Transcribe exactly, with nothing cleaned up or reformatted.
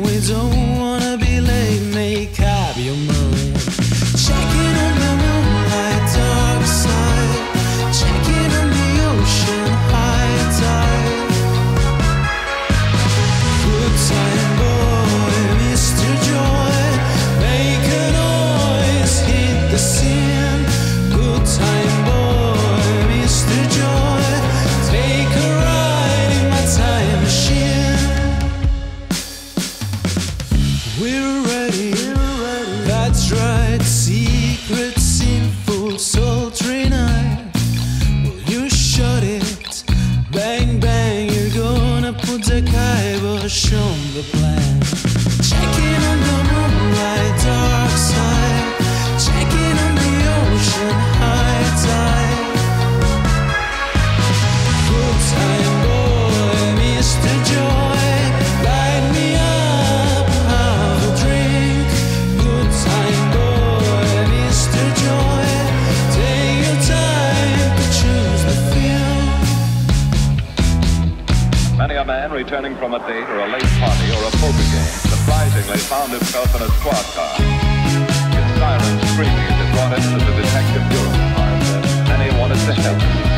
we don't wanna be late, make up your mind. Checking on the moonlight dark side, checking on the ocean high tide. Good time boy, Mister Joy, make a noise, hit the scene. Good time boy, Mister Joy, take a ride in my time machine. We're ready, that's right, secret, sinful, sultry night. Will you shut it? Bang, bang, you're gonna put the kibosh on the plan. Checking on the moonlight dark side, checking on the ocean high tide. Good time boy, Mister Joy, light me up, have a drink. Good time boy, Mister Joy, take your time to choose the film. Many a man returning from a date or a late party or a poker game surprisingly found himself in a squad car. His siren screaming as it brought him to the detective bureau department, and he wanted to help.